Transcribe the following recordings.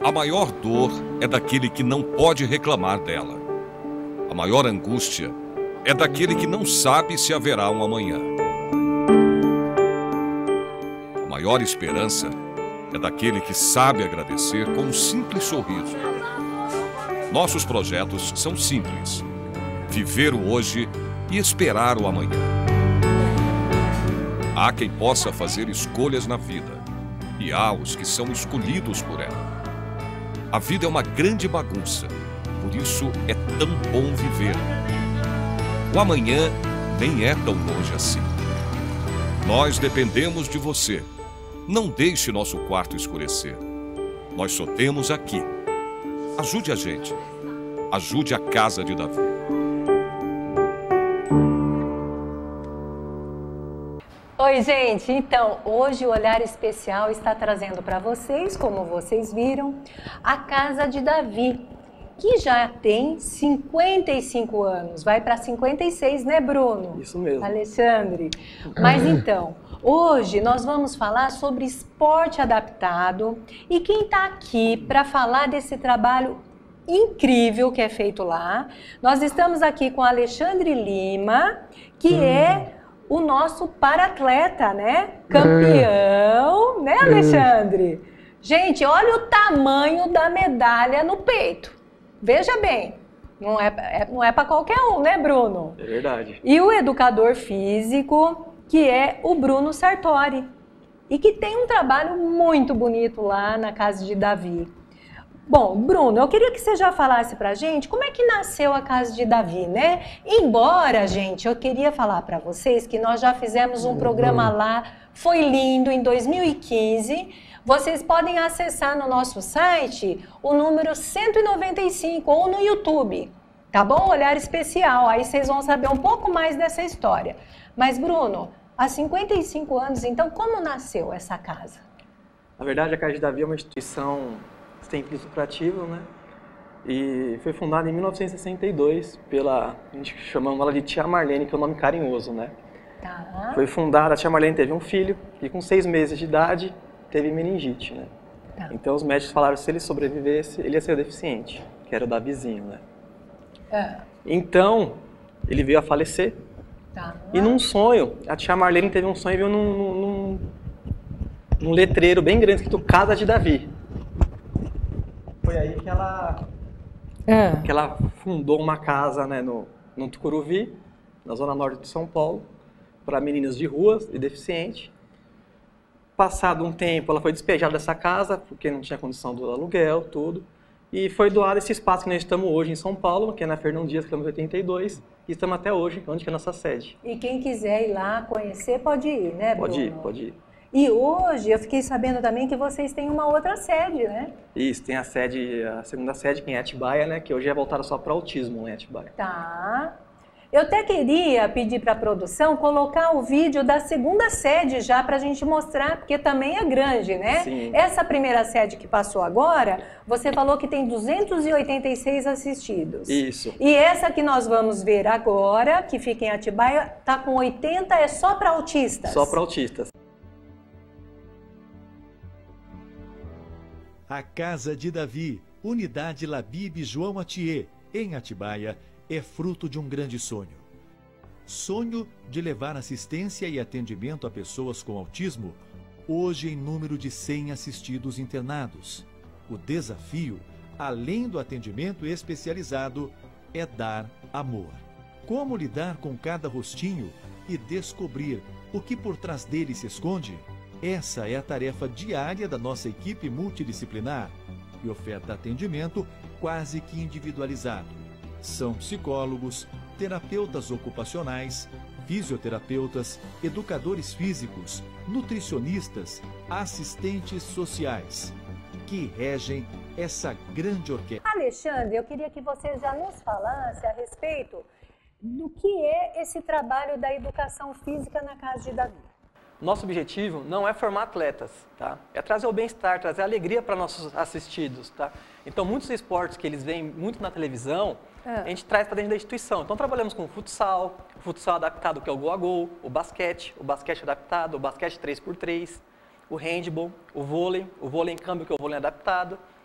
A maior dor é daquele que não pode reclamar dela. A maior angústia é daquele que não sabe se haverá um amanhã. A maior esperança é daquele que sabe agradecer com um simples sorriso. Nossos projetos são simples: viver o hoje e esperar o amanhã. Há quem possa fazer escolhas na vida, e há os que são escolhidos por ela. A vida é uma grande bagunça, por isso é tão bom viver. O amanhã nem é tão longe assim. Nós dependemos de você. Não deixe nosso quarto escurecer. Nós só temos aqui. Ajude a gente. Ajude a casa de Davi. Oi, gente! Então, hoje o Olhar Especial está trazendo para vocês, como vocês viram, a Casa de Davi, que já tem 55 anos. Vai para 56, né, Bruno? Isso mesmo. Alexandre. Mas então, hoje nós vamos falar sobre esporte adaptado e quem está aqui para falar desse trabalho incrível que é feito lá, nós estamos aqui com Alexandre Lima, que é o nosso para-atleta, né? Campeão, né, Alexandre? Gente, olha o tamanho da medalha no peito. Veja bem, não é para qualquer um, né, Bruno? É verdade. E o educador físico, que é o Bruno Sartori, e que tem um trabalho muito bonito lá na Casa de Davi. Bom, Bruno, eu queria que você já falasse pra gente como é que nasceu a Casa de Davi, né? Embora, gente, eu queria falar pra vocês que nós já fizemos um programa lá, foi lindo, em 2015. Vocês podem acessar no nosso site o número 195 ou no YouTube, tá bom? Olhar Especial, aí vocês vão saber um pouco mais dessa história. Mas, Bruno, há 55 anos, então, como nasceu essa casa? Na verdade, a Casa de Davi é uma instituição sem fins lucrativos, né? E foi fundada em 1962 pela, a gente chamamos ela de Tia Marlene, que é um nome carinhoso, né? Tá. Foi fundada, a Tia Marlene teve um filho e com 6 meses de idade teve meningite, né? Tá. Então os médicos falaram que se ele sobrevivesse, ele ia ser o deficiente, que era o Davizinho, né? Então, ele veio a falecer. Tá. E num sonho, a Tia Marlene teve um sonho e viu num letreiro bem grande escrito Casa de Davi. Foi aí que ela fundou uma casa, né, no Tucuruvi, na zona norte de São Paulo, para meninas de ruas e deficientes. Passado um tempo, ela foi despejada dessa casa, porque não tinha condição do aluguel, tudo. E foi doado esse espaço que nós estamos hoje em São Paulo, que é na Fernão Dias, quilômetro 82, e estamos até hoje, onde que é a nossa sede. E quem quiser ir lá conhecer, pode ir, né, Bruno? Pode ir. E hoje eu fiquei sabendo também que vocês têm uma outra sede, né? Isso, tem a segunda sede, que é em Atibaia, né? Que hoje é voltada só para autismo, em Atibaia. Tá. Eu até queria pedir para a produção colocar o vídeo da segunda sede já para a gente mostrar, porque também é grande, né? Sim. Essa primeira sede que passou agora, você falou que tem 286 assistidos. Isso. E essa que nós vamos ver agora, que fica em Atibaia, tá com 80, é só para autistas? Só para autistas. A Casa de Davi, Unidade Labib João Atier, em Atibaia, é fruto de um grande sonho. Sonho de levar assistência e atendimento a pessoas com autismo, hoje em número de 100 assistidos internados. O desafio, além do atendimento especializado, é dar amor. Como lidar com cada rostinho e descobrir o que por trás dele se esconde? Essa é a tarefa diária da nossa equipe multidisciplinar e oferta atendimento quase que individualizado. São psicólogos, terapeutas ocupacionais, fisioterapeutas, educadores físicos, nutricionistas, assistentes sociais, que regem essa grande orquestra. Alexandre, eu queria que você já nos falasse a respeito do que é esse trabalho da educação física na Casa de Davi. Nosso objetivo não é formar atletas, tá? É trazer o bem-estar, trazer alegria para nossos assistidos, tá? Então, muitos esportes que eles veem muito na televisão, a gente traz para dentro da instituição. Então, trabalhamos com o futsal adaptado, que é o gol a gol, o basquete adaptado, o basquete 3x3, o handball, o vôlei em câmbio, que é o vôlei adaptado.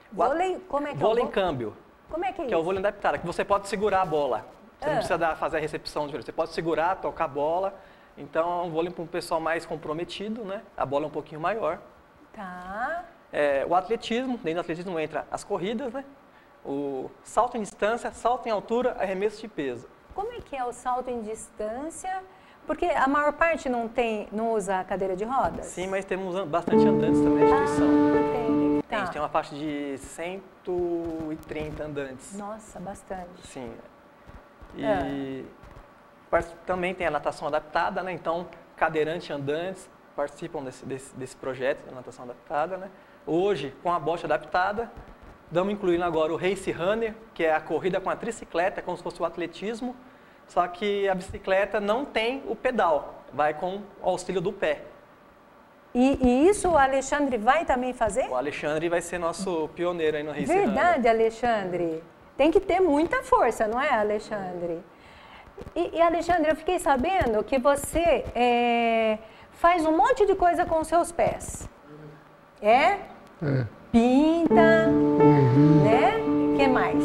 Vôlei, como é que vôlei é em câmbio. Como é que é isso? Que é o vôlei adaptado, que você pode segurar a bola. Você não precisa fazer a recepção de vôlei. Você pode segurar, tocar a bola. Então, é um vôlei para um pessoal mais comprometido, né? A bola é um pouquinho maior. Tá. O atletismo, dentro do atletismo entra as corridas, né? O salto em distância, salto em altura, arremesso de peso. Como é que é o salto em distância? Porque a maior parte não usa cadeira de rodas? Sim, mas temos bastante andantes também na instituição. Tem. Tá. A gente tem uma faixa de 130 andantes. Nossa, bastante. Sim. E também tem a natação adaptada, né? Então, cadeirante e andantes participam desse projeto de natação adaptada, né? Hoje, com a bote adaptada, estamos incluindo agora o Race Runner, que é a corrida com a tricicleta, como se fosse o atletismo, só que a bicicleta não tem o pedal, vai com o auxílio do pé. E isso o Alexandre vai também fazer? O Alexandre vai ser nosso pioneiro aí no Race Runner. Verdade, Alexandre. Tem que ter muita força, não é, Alexandre? E Alexandre, eu fiquei sabendo que você faz um monte de coisa com os seus pés. É? Pinta, né? O que mais?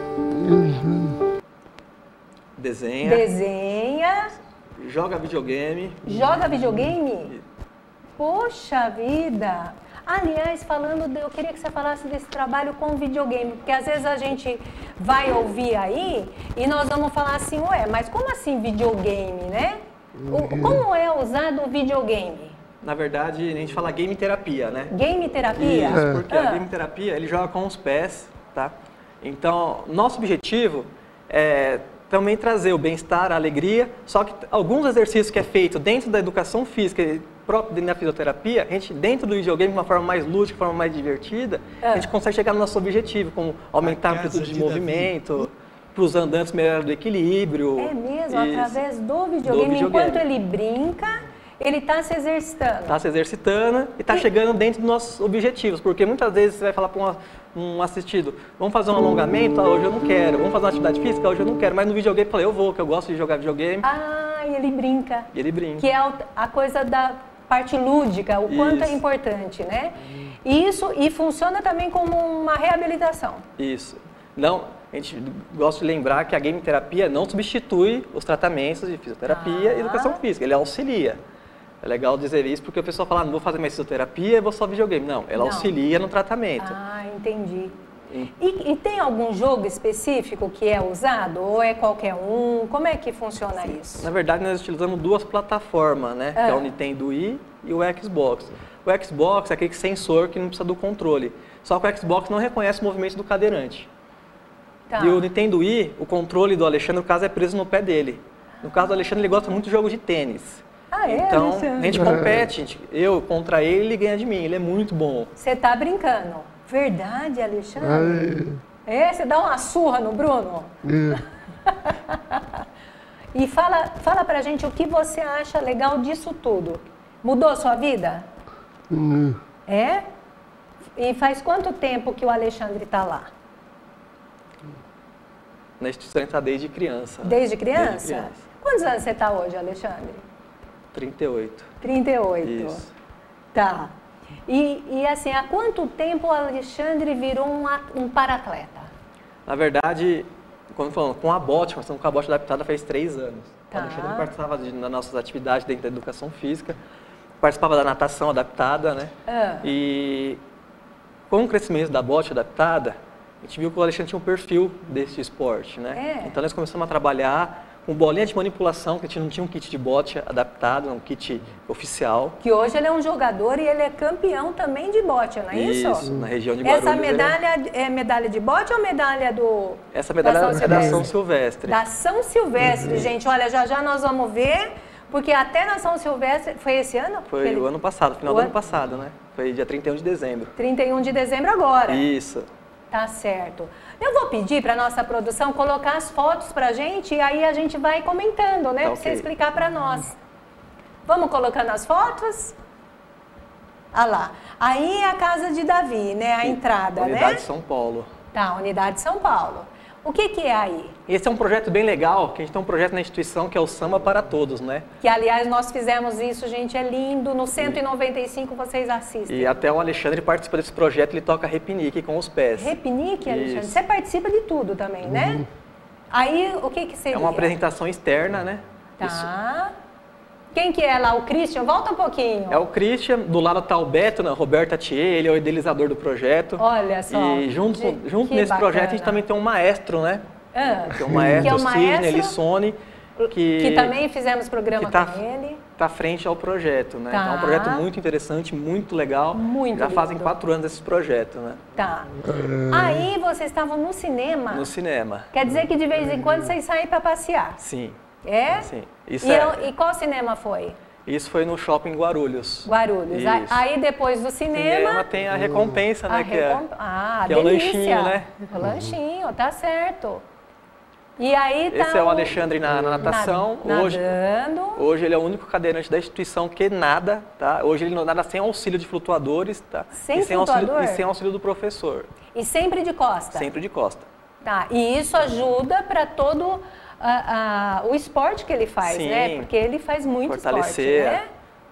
Desenha. Joga videogame. Joga videogame? Poxa vida! Aliás, eu queria que você falasse desse trabalho com videogame, porque às vezes a gente vai ouvir aí e nós vamos falar assim, ué, mas como assim videogame, né? Como é usado o videogame? Na verdade, a gente fala game terapia, né? Game terapia? Isso, porque a game terapia, ele joga com os pés, tá? Então, nosso objetivo é também trazer o bem-estar, a alegria, só que alguns exercícios que é feito dentro da educação física, próprio dentro da fisioterapia, a gente, dentro do videogame, de uma forma mais lúdica, de uma forma mais divertida, a gente consegue chegar no nosso objetivo, como aumentar a amplitude de movimento, para os andantes melhorar do equilíbrio. É mesmo, através do videogame. Enquanto ele brinca, ele está se exercitando. Está se exercitando e está chegando dentro dos nossos objetivos, porque muitas vezes você vai falar para um assistido, vamos fazer um alongamento? Hoje eu não quero. Vamos fazer uma atividade física? Hoje eu não quero. Mas no videogame eu falei, eu vou, que eu gosto de jogar videogame. E ele brinca. E ele brinca. Que é a coisa da parte lúdica, o quanto é importante, né? Isso, e funciona também como uma reabilitação. Isso. Não, a gente gosta de lembrar que a game terapia não substitui os tratamentos de fisioterapia e educação física, ele auxilia. É legal dizer isso porque o pessoal fala, não vou fazer mais fisioterapia, vou só videogame. Não, ela auxilia no tratamento. Entendi. E tem algum jogo específico que é usado? Ou é qualquer um? Como é que funciona isso? Na verdade, nós utilizamos duas plataformas, né? Que é o Nintendo Wii e o Xbox. O Xbox é aquele sensor que não precisa do controle. Só que o Xbox não reconhece o movimento do cadeirante. E o Nintendo Wii, o controle do Alexandre, no caso, é preso no pé dele. No caso do Alexandre, ele gosta muito de jogo de tênis. Então, a gente compete, eu contra ele, ele ganha de mim, ele é muito bom. Você tá brincando? Verdade, Alexandre? Você dá uma surra no Bruno? E fala pra gente o que você acha legal disso tudo. Mudou a sua vida? É? E faz quanto tempo que o Alexandre tá lá? Na instituição está desde criança. Desde criança? Quantos anos você tá hoje, Alexandre? 38. 38. Isso. Tá. E assim, há quanto tempo o Alexandre virou um para-atleta? Na verdade, quando falando com a bote, nós estamos com a bote adaptada faz 3 anos. O Alexandre participava das nossas atividades dentro da educação física, participava da natação adaptada, né? E com o crescimento da bote adaptada, a gente viu que o Alexandre tinha um perfil desse esporte, né? Então nós começamos a trabalhar com bolinha de manipulação, que a gente não tinha um kit de bote adaptado, um kit oficial. Que hoje ele é um jogador e ele é campeão também de bote, não é isso? Isso, na região de Guarulhos. Essa medalha é medalha de bote ou medalha do... Essa medalha é da São Silvestre. Da São Silvestre, gente. Olha, já nós vamos ver, porque até na São Silvestre... Foi esse ano? Foi o ano passado, final do ano passado, né? Foi dia 31 de dezembro. 31 de dezembro agora. Isso. Tá certo. Eu vou pedir para nossa produção colocar as fotos para a gente e aí a gente vai comentando, né? Para você explicar para nós. Vamos colocando as fotos? Ah lá. Aí é a casa de Davi, né? A entrada, Unidade São Paulo. Tá, Unidade São Paulo. O que é aí? Esse é um projeto bem legal, que a gente tem um projeto na instituição que é o Samba para Todos, né? Que, aliás, nós fizemos isso, gente, é lindo. No 195 vocês assistem. E até o Alexandre participa desse projeto, ele toca repinique com os pés. Repinique, Alexandre? Você participa de tudo também, né? Aí, o que seria? É uma apresentação externa, né? Tá. Isso. Quem que é lá? O Christian? Volta um pouquinho. É o Christian, do lado tá o Beto, né? Roberto Atier, ele é o idealizador do projeto. Olha só. E junto nesse projeto a gente também tem um maestro, né? Tem um maestro, Sidney Lissone, que também fizemos programa com ele. Está frente ao projeto, né? Tá. Então é um projeto muito interessante, muito legal. Muito Já lindo. fazem 4 anos esse projeto, né? Tá. Aí vocês estavam no cinema. No cinema. Quer dizer que de vez em quando vocês saem para passear. Sim. É? Sim. E qual cinema foi? Isso foi no Shopping Guarulhos. Guarulhos. Aí depois do cinema tem a recompensa, né? Que é delícia. O lanchinho, né? O lanchinho, tá certo. E aí tá Esse é o Alexandre na natação. Nadando. Hoje ele é o único cadeirante da instituição que nada, tá? Hoje ele nada sem auxílio de flutuadores, tá? Sem flutuador? E sem auxílio do professor. E sempre de costa? Sempre de costa. Tá. E isso ajuda para todo o esporte que ele faz, Sim. né? Porque ele faz muito esporte, né?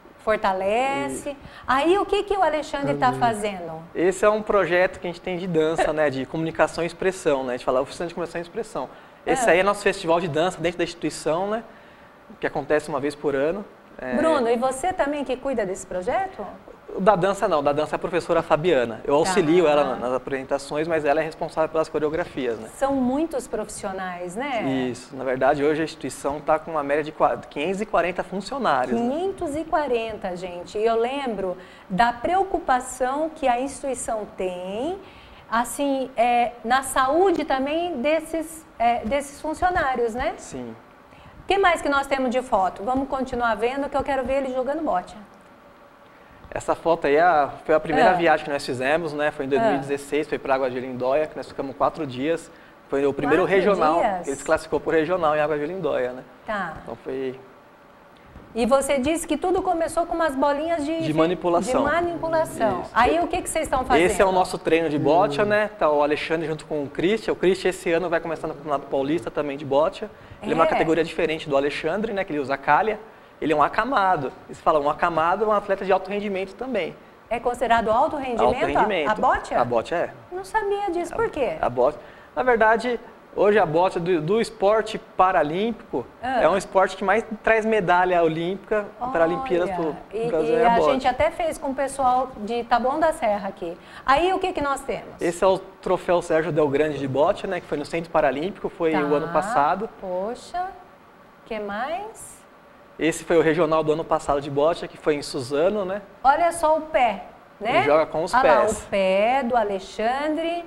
Fortalece. Aí o que o Alexandre está fazendo? Esse é um projeto que a gente tem de dança, né? De comunicação e expressão, né? A gente fala oficina de comunicação e expressão. Esse aí é nosso festival de dança dentro da instituição, né? Que acontece uma vez por ano. Bruno, e você também que cuida desse projeto? Da dança não, da dança é a professora Fabiana. Eu auxilio ela nas apresentações, mas ela é responsável pelas coreografias, né? São muitos profissionais, né? Isso. Na verdade, hoje a instituição está com uma média de 540 funcionários. 540, né? Gente. E eu lembro da preocupação que a instituição tem, assim, na saúde também desses funcionários, né? Sim. O que mais que nós temos de foto? Vamos continuar vendo, que eu quero ver ele jogando bote. Essa foto aí foi a primeira viagem que nós fizemos, né? Foi em 2016, foi para Água de Lindóia, que nós ficamos 4 dias. Foi o primeiro regional, ele se classificou por regional em Água de Lindóia, né? Tá. Então foi... E você disse que tudo começou com umas bolinhas de manipulação. De manipulação. Isso. Aí o que vocês estão fazendo? Esse é o nosso treino de bocha, né? Tá o Alexandre junto com o Christian. O Christian esse ano vai começar no Campeonato Paulista também de bocha. Ele é uma categoria diferente do Alexandre, né? Que ele usa calha. Ele é um acamado. Eles falam, um acamado é um atleta de alto rendimento também. É considerado alto rendimento? Alto rendimento. A bocha? A bocha é. Não sabia disso. Por quê? A bocha. Na verdade, hoje a bocha do esporte paralímpico é um esporte que mais traz medalha olímpica para Olimpíadas para o Brasil. E a gente até fez com o pessoal de Taboão da Serra aqui. Aí o que nós temos? Esse é o troféu Sérgio Del Grande de bocha, né? Que foi no Centro Paralímpico, foi o ano passado. Poxa, o que mais? Esse foi o regional do ano passado de bocha, que foi em Suzano, né? Olha só o pé, né? Ele joga com os Olha pés. Lá, o pé do Alexandre.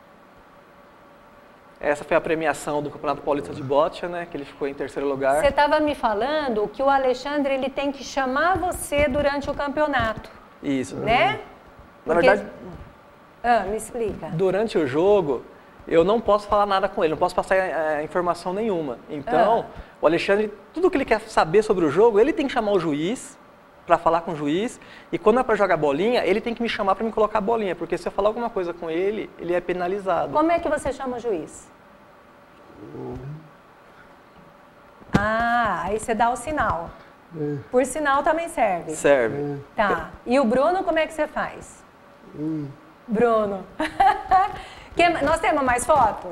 Essa foi a premiação do Campeonato Paulista de bocha, né? Que ele ficou em 3º lugar. Você estava me falando que o Alexandre ele tem que chamar você durante o campeonato. Isso. Né? Na verdade... me explica. Durante o jogo, eu não posso falar nada com ele, não posso passar informação nenhuma. Então, o Alexandre, tudo que ele quer saber sobre o jogo, ele tem que chamar o juiz para falar com o juiz. E quando é para jogar bolinha, ele tem que me chamar para me colocar a bolinha, porque se eu falar alguma coisa com ele, ele é penalizado. Como é que você chama o juiz? Aí você dá o sinal. Por sinal também serve? Serve. Tá. E o Bruno, como é que você faz? Bruno. Nós temos mais foto?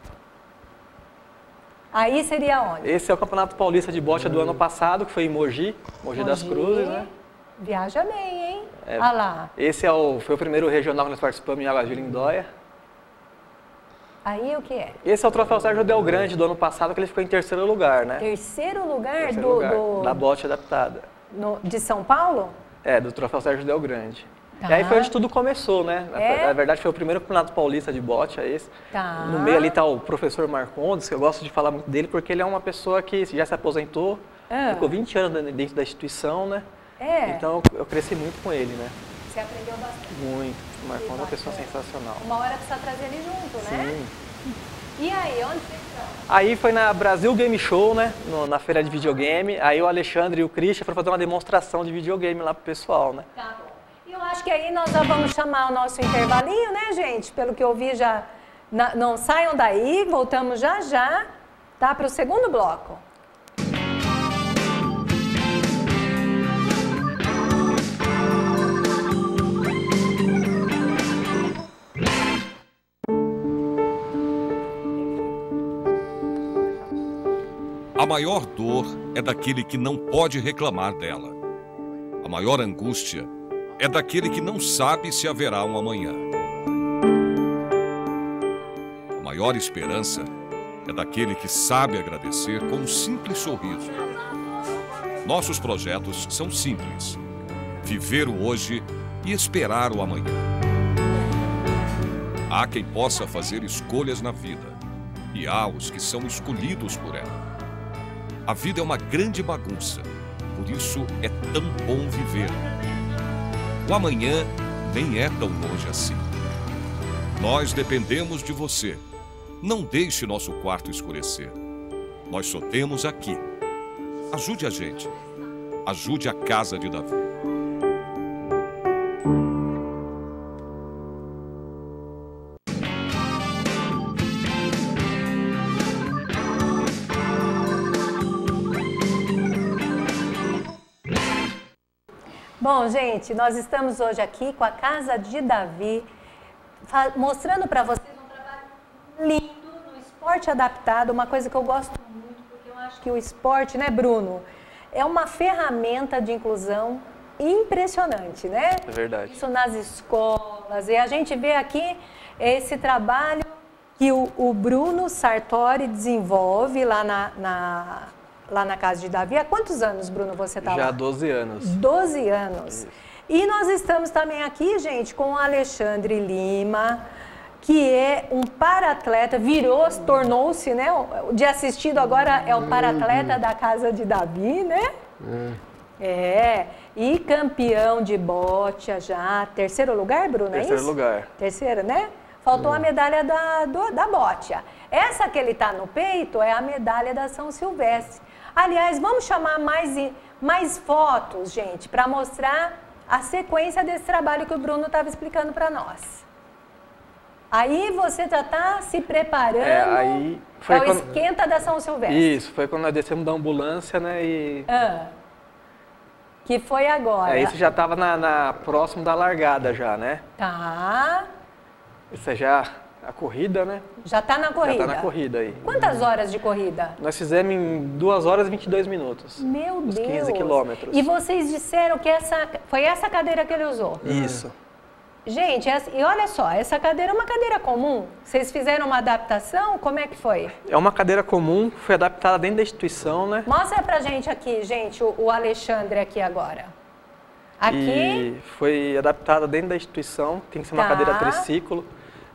Aí seria onde? Esse é o Campeonato Paulista de bocha do ano passado, que foi em Mogi das Cruzes, né? Viaja bem, hein? Olha lá. Esse foi o primeiro regional que nós participamos em Água de Lindóia. Aí o que é? Esse é o troféu Sérgio Del Grande do ano passado, que ele ficou em 3º lugar, né? 3º lugar da bocha adaptada. De São Paulo? Do troféu Sérgio Del Grande. Tá. E aí foi onde tudo começou, né? Na verdade, foi o primeiro Campeonato Paulista de bocha, esse. Tá. No meio ali está o professor Marcondes, que eu gosto de falar muito dele, porque ele é uma pessoa que já se aposentou, ficou 20 anos dentro da instituição, né? Então eu cresci muito com ele, né? Você aprendeu bastante? Muito. O Marcondes é uma pessoa sensacional. Uma hora precisa trazer ele junto, né? Sim. E aí, onde vocês estão? Aí foi na Brasil Game Show, né? Na feira de videogame. Aí o Alexandre e o Christian foram fazer uma demonstração de videogame lá pro pessoal, né? Tá bom. Eu acho que aí nós já vamos chamar o nosso intervalinho, né, gente? Pelo que eu vi, já Não saiam daí, voltamos já já, tá? Para o segundo bloco. A maior dor é daquele que não pode reclamar dela. A maior angústia é daquele que não sabe se haverá um amanhã. A maior esperança é daquele que sabe agradecer com um simples sorriso. Nossos projetos são simples: viver o hoje e esperar o amanhã. Há quem possa fazer escolhas na vida, e há os que são escolhidos por ela. A vida é uma grande bagunça, por isso é tão bom viver. O amanhã nem é tão longe assim. Nós dependemos de você. Não deixe nosso quarto escurecer. Nós só temos aqui. Ajude a gente. Ajude a casa de Davi. Bom, gente, nós estamos hoje aqui com a Casa de Davi, mostrando para vocês um trabalho lindo no esporte adaptado, uma coisa que eu gosto muito, porque eu acho que o esporte, né, Bruno, é uma ferramenta de inclusão impressionante, né? É verdade. Isso nas escolas, e a gente vê aqui esse trabalho que o Bruno Sartori desenvolve lá na Casa de Davi. Há quantos anos, Bruno, você está lá? Já há 12 anos. 12 anos. Isso. E nós estamos também aqui, gente, com o Alexandre Lima, que é um para-atleta, tornou-se, né? De assistido agora é o para-atleta da Casa de Davi, né? E campeão de bote já. Terceiro lugar, Bruno, é isso? Terceiro lugar. Terceiro, né? Faltou a medalha da bote. Essa que ele está no peito é a medalha da São Silvestre. Aliás, vamos chamar mais fotos, gente, para mostrar a sequência desse trabalho que o Bruno estava explicando para nós. Aí você já está se preparando, aí foi o esquenta da São Silvestre. Isso, foi quando nós descemos da ambulância, né? Que foi agora. Aí isso já estava próximo da largada já, né? Tá. Isso é já a corrida, né? Já está na corrida? Já está na corrida aí. Quantas horas de corrida? Nós fizemos em 2 horas e 22 minutos. Meu Deus! 15 quilômetros. E vocês disseram que foi essa cadeira que ele usou? Isso. Gente, e olha só, essa cadeira é uma cadeira comum? Vocês fizeram uma adaptação? Como é que foi? É uma cadeira comum, foi adaptada dentro da instituição, né? Mostra pra gente aqui, gente, o Alexandre aqui agora. Aqui. E foi adaptada dentro da instituição, tem que ser uma cadeira triciclo.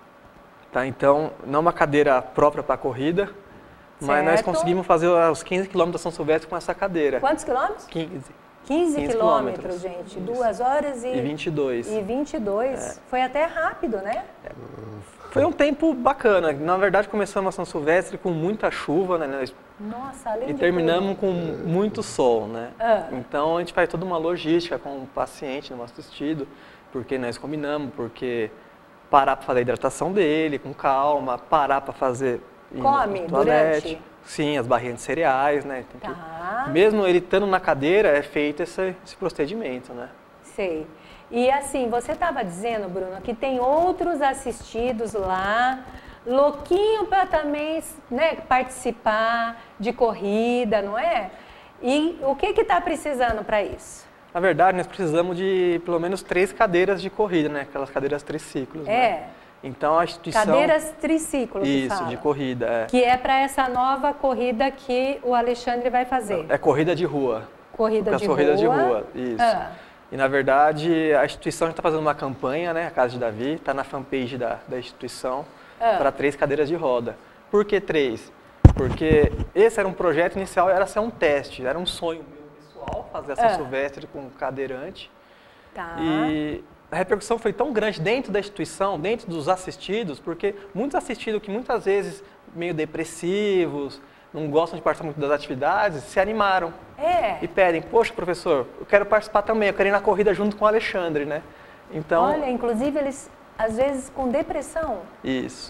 Tá, então, não uma cadeira própria para corrida, mas nós conseguimos fazer os 15 quilômetros da São Silvestre com essa cadeira. Quantos quilômetros? 15. 15 quilômetros, gente. Isso. 2 horas e 22. E 22. Foi até rápido, né? Foi um tempo bacana. Na verdade, começamos a São Silvestre com muita chuva, né? Nossa, além e terminamos com muito sol, né? Então, a gente faz toda uma logística com o paciente no nosso assistido, porque nós combinamos, porque parar para fazer a hidratação dele, com calma, parar para fazer... Come durante? Sim, as barrinhas de cereais, né? Tá. Mesmo ele estando na cadeira, é feito esse procedimento, né? Sei. E assim, você estava dizendo, Bruno, que tem outros assistidos lá, louquinho para também, né, participar de corrida, não é? E o que está precisando para isso? Na verdade, nós precisamos de pelo menos 3 cadeiras de corrida, né? Aquelas cadeiras triciclos, né? Então a instituição... Cadeiras triciclo, que Isso, fala. de corrida, Que é para essa nova corrida que o Alexandre vai fazer. É corrida de rua. Corrida de rua, isso. E na verdade a instituição já está fazendo uma campanha, né? A Casa de Davi, está na fanpage da instituição, para 3 cadeiras de roda. Por que 3? Porque esse era um projeto inicial, era ser um teste, era um sonho meu pessoal, fazer a São Silvestre com cadeirante. Tá. E a repercussão foi tão grande dentro da instituição, dentro dos assistidos, porque muitos assistidos que muitas vezes meio depressivos, não gostam de participar muito das atividades, se animaram. E pedem, poxa, professor, eu quero participar também, eu quero ir na corrida junto com o Alexandre, né? Então, olha, inclusive eles, às vezes, com depressão. Isso.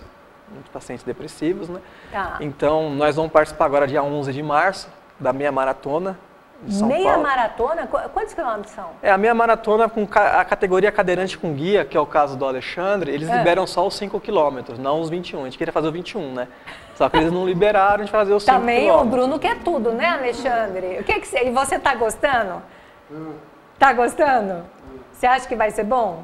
muitos pacientes depressivos, né? Tá. Então, nós vamos participar agora dia 11 de março da meia maratona de São Paulo. Meia maratona? Quantos quilômetros são? A meia maratona com a categoria cadeirante com guia, que é o caso do Alexandre, eles liberam só os 5 quilômetros, não os 21. A gente queria fazer o 21, né? Só que eles não liberaram, a gente vai fazer os 5 Também quilômetros. o Bruno quer tudo, né, Alexandre? E você tá gostando? Tá gostando? Você acha que vai ser bom?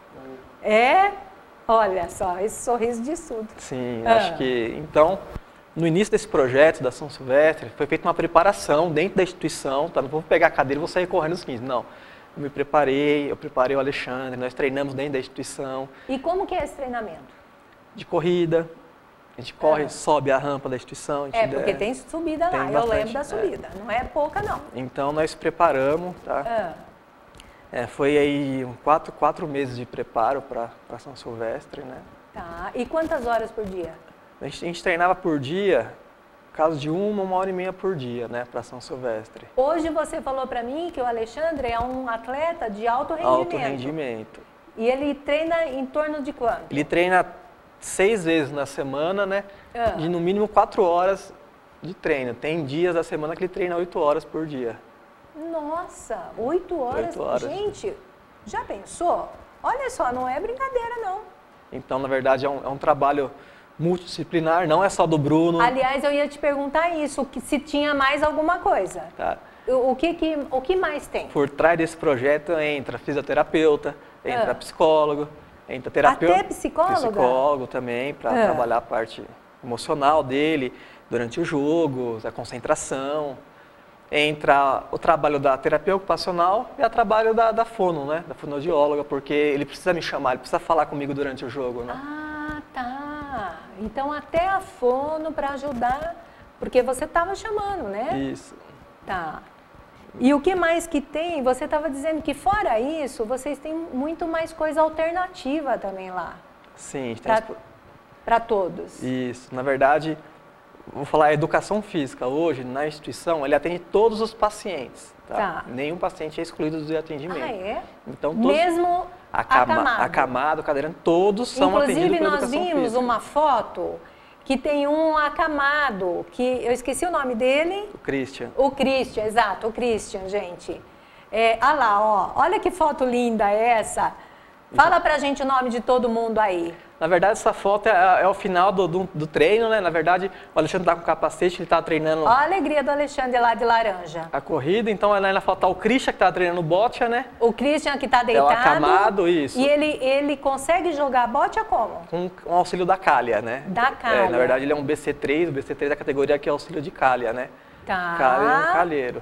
É? Olha só, esse sorriso de tudo. Sim, acho que... Então, no início desse projeto da São Silvestre, foi feita uma preparação dentro da instituição, tá? Não vou pegar a cadeira e vou sair correndo os 15, não. Eu preparei o Alexandre, nós treinamos dentro da instituição. E como que é esse treinamento? De corrida, a gente corre, sobe a rampa da instituição. Porque tem subida lá, eu lembro da subida, não é pouca não. Então, nós preparamos, tá? Foi aí 4 meses de preparo para São Silvestre, né? Tá, e quantas horas por dia? A gente treinava por dia, caso de 1 hora e meia por dia, né, para São Silvestre. Hoje você falou para mim que o Alexandre é um atleta de alto rendimento. Alto rendimento. E ele treina em torno de quanto? Ele treina 6 vezes na semana, né, de no mínimo 4 horas de treino. Tem dias da semana que ele treina 8 horas por dia. Nossa, 8 horas? 8 horas. Gente, já pensou? Olha só, não é brincadeira não. Então, na verdade, é um trabalho multidisciplinar, não é só do Bruno. Aliás, eu ia te perguntar isso, se tinha mais alguma coisa. Tá. O que mais tem? Por trás desse projeto entra fisioterapeuta, entra psicólogo, entra terapeuta. Até psicóloga? Psicólogo também, para trabalhar a parte emocional dele, durante o jogo, a concentração. Entra o trabalho da terapia ocupacional e o trabalho da fono, né? Da fonoaudióloga, porque ele precisa me chamar, ele precisa falar comigo durante o jogo, né? Ah, tá. Então até a fono para ajudar, porque você estava chamando, né? Isso. Tá. E o que mais que tem? Você estava dizendo que fora isso, vocês têm muito mais coisa alternativa também lá. Sim. Para todos. Isso. Na verdade, vou falar, a educação física hoje, na instituição, ele atende todos os pacientes. Tá? Nenhum paciente é excluído do atendimento. Ah, é? Então, todos, mesmo acamado, cadeirante, todos são atendidos pela educação física. Inclusive, nós vimos uma foto que tem um acamado, que eu esqueci o nome dele. O Christian. O Christian, exato, o Christian, gente. Olha lá, ó, olha que foto linda essa. Fala pra gente o nome de todo mundo aí. Na verdade, essa foto é o final do treino, né? Na verdade, o Alexandre tá com capacete, ele tá treinando... Olha a alegria do Alexandre lá de laranja. A corrida, então ainda falta o Christian, que tá treinando bocha, né? O Christian que tá deitado. É o acamado, isso. E ele consegue jogar bocha como? Com o auxílio da calha, né? Da calha. Na verdade, ele é um BC3, o BC3 é a categoria que é auxílio de calha, né? Tá. Calha é um calheiro.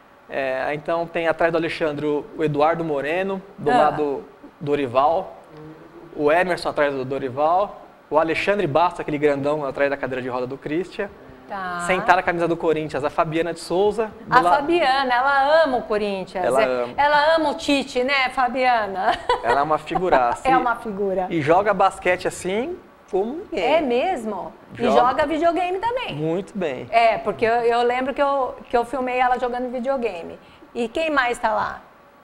Então, tem atrás do Alexandre o Eduardo Moreno, do lado do Dorival, o Emerson atrás do Dorival, o Alexandre Bastos, aquele grandão atrás da cadeira de roda do Christian. Tá. Sentar a camisa do Corinthians, a Fabiana de Souza. Fabiana, ela ama o Corinthians. Ela ama o Tite, né, Fabiana? Ela é uma figuraça. É uma figura. E joga basquete assim como ninguém. É mesmo? E joga videogame também. Muito bem. Porque eu lembro que eu filmei ela jogando videogame. E quem mais tá lá?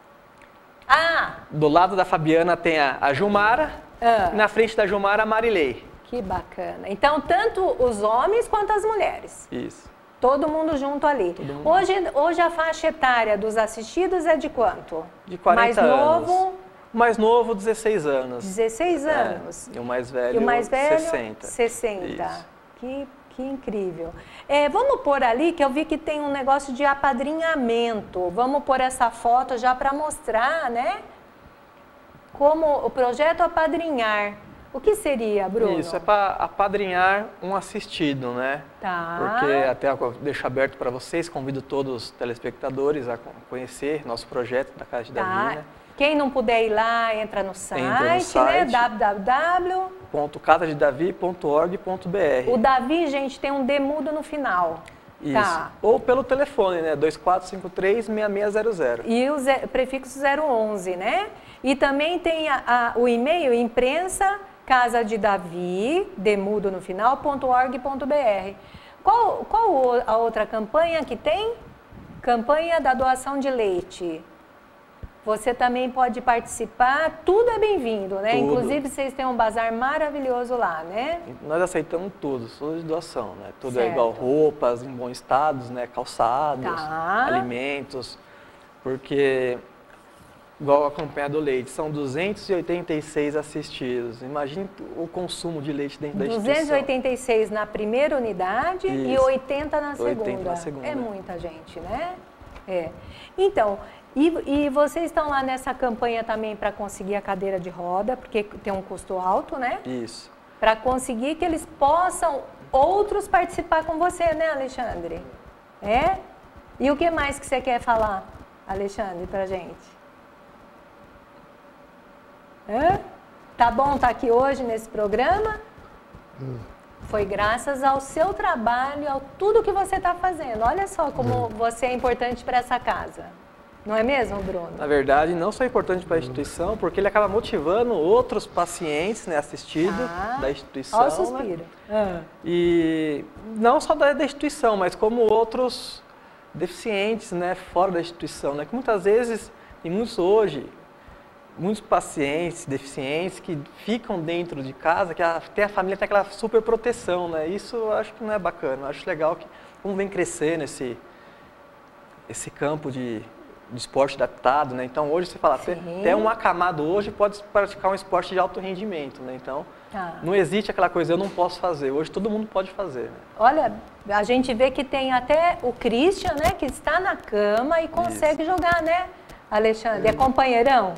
Do lado da Fabiana tem a Gilmara, e na frente da Gilmara a Marilei. Que bacana. Então, tanto os homens quanto as mulheres. Isso. Todo mundo junto ali. Mundo. Hoje a faixa etária dos assistidos é de quanto? De 40 anos. Novo? O mais novo, 16 anos. 16 anos. E o mais velho, 60. 60. Que incrível. Vamos pôr ali, que eu vi que tem um negócio de apadrinhamento. Vamos pôr essa foto já para mostrar, né? Como o projeto Apadrinhar. O que seria, Bruno? Isso, é para apadrinhar um assistido, né? Tá. Porque até eu deixo aberto para vocês, convido todos os telespectadores a conhecer nosso projeto da Casa de Davi, né? Quem não puder ir lá, entra no site, né? www.casadedavi.org.br. O Davi, gente, tem um D mudo no final. Isso. Tá. Ou pelo telefone, né? 2453-6600. E o prefixo 011, né? E também tem o e-mail imprensa casadedavi, demudo no final, .org.br. Qual a outra campanha que tem? Campanha da doação de leite. você também pode participar, tudo é bem-vindo, né? Tudo. Inclusive, vocês têm um bazar maravilhoso lá, né? Nós aceitamos tudo de doação, né? Tudo certo. é igual roupas em bom estado, né? Calçados, tá. alimentos, porque, igual a campanha do leite, são 286 assistidos. Imagine o consumo de leite dentro da instituição. 286 na primeira unidade e 80 na segunda. 80 na segunda. É muita gente, né? É. Então, e vocês estão lá nessa campanha também para conseguir a cadeira de roda, porque tem um custo alto, né? Isso. Para conseguir que eles possam, outros participar com você, né, Alexandre? É? E o que mais que você quer falar, Alexandre, pra gente? É? Tá bom estar aqui hoje nesse programa? Foi graças ao seu trabalho, ao tudo que você está fazendo. Olha só como você é importante para essa casa. Não é mesmo, Bruno? Na verdade, não só é importante para a instituição, porque ele acaba motivando outros pacientes, né, assistidos da instituição. Olha o suspiro. Né? E não só da instituição, mas como outros deficientes, né, fora da instituição. Né? Que muitas vezes, e muitos pacientes deficientes que ficam dentro de casa, que até a família tem aquela super proteção. Né? Isso eu acho que não é bacana. Eu acho legal que como vem crescendo esse campo de esporte adaptado, né? Então hoje você fala, até um acamado hoje pode praticar um esporte de alto rendimento, né? Então não existe aquela coisa, eu não posso fazer, hoje todo mundo pode fazer. Né? Olha, a gente vê que tem até o Christian, né? Que está na cama e consegue jogar, né, Alexandre? É companheirão?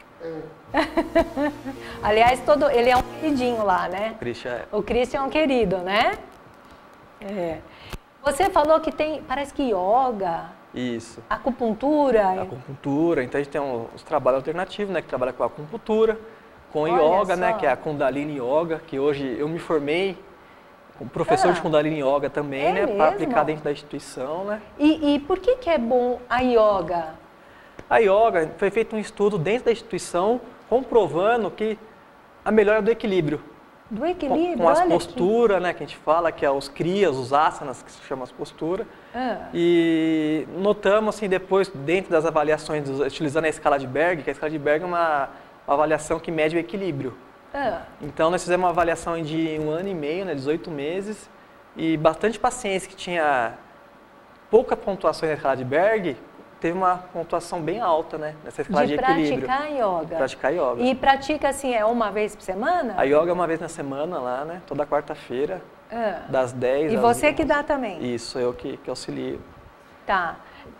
Aliás, ele é um queridinho lá, né? O Christian é um querido, né? É. Você falou que tem, parece que yoga... Isso. Acupuntura. Acupuntura. Então a gente tem uns trabalhos alternativos, né? Que trabalha com acupuntura, com yoga, né? Que é a Kundalini Yoga, que hoje eu me formei como professor de Kundalini Yoga também, né? Para aplicar dentro da instituição, né? E por que é bom a yoga? A yoga foi feito um estudo dentro da instituição comprovando que a melhora do equilíbrio. Do equilíbrio, com as posturas, né, que a gente fala, que é os kriyas, os asanas, que se chama as posturas. E notamos, assim, depois, dentro das avaliações, utilizando a escala de Berg, que a escala de Berg é uma avaliação que mede o equilíbrio. Então, nós fizemos uma avaliação de 1 ano e meio, né, 18 meses, e bastante pacientes que tinha pouca pontuação na escala de Berg, teve uma pontuação bem alta, né, nessa escala de equilíbrio. Praticar yoga. E pratica assim, uma vez por semana? A yoga é uma vez na semana lá, né, toda quarta-feira, das 10 às 11. E você que dá também? Isso, eu que auxilio. Tá.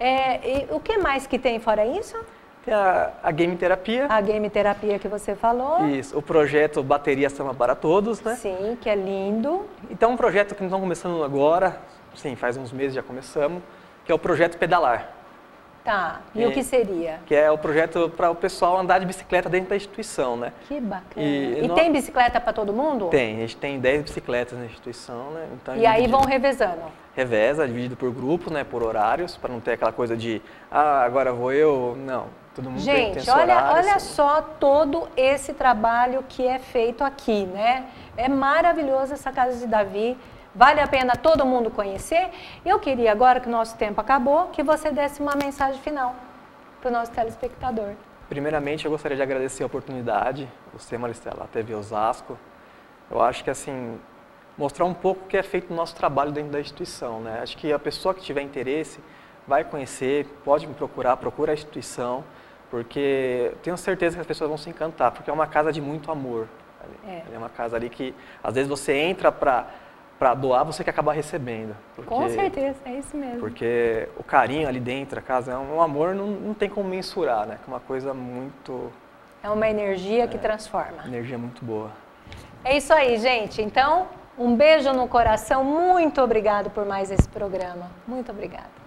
E o que mais que tem fora isso? Tem a game terapia. A game terapia que você falou. Isso, o projeto Bateria Samba para Todos, né? Sim, que é lindo. Então, um projeto que nós estamos começando agora, sim, faz uns meses já começamos, que é o projeto Pedalar. Tá, e o que seria? Que é o projeto para o pessoal andar de bicicleta dentro da instituição, né? Que bacana. E tem bicicleta para todo mundo? Tem, a gente tem 10 bicicletas na instituição, né? Então, e aí vão revezando? Reveza, dividido por grupos, né? Por horários, para não ter aquela coisa de, agora vou eu, não. Todo mundo tem seu horário. Olha só todo esse trabalho que é feito aqui, né? É maravilhoso essa Casa de Davi. Vale a pena todo mundo conhecer. Eu queria agora que o nosso tempo acabou, que você desse uma mensagem final para o nosso telespectador. Primeiramente, eu gostaria de agradecer a oportunidade, você, Maristela, a TV Osasco. Eu acho que, assim, mostrar um pouco o que é feito no nosso trabalho dentro da instituição, né? Acho que a pessoa que tiver interesse vai conhecer, pode me procurar, procura a instituição, porque tenho certeza que as pessoas vão se encantar, porque é uma casa de muito amor. É uma casa ali que, às vezes, você entra para doar, você quer acabar recebendo. Com certeza, é isso mesmo. Porque o carinho ali dentro da casa é um amor, não tem como mensurar, né? É uma coisa muito... É uma energia que transforma. Energia muito boa. É isso aí, gente. Então, um beijo no coração. Muito obrigado por mais esse programa. Muito obrigada.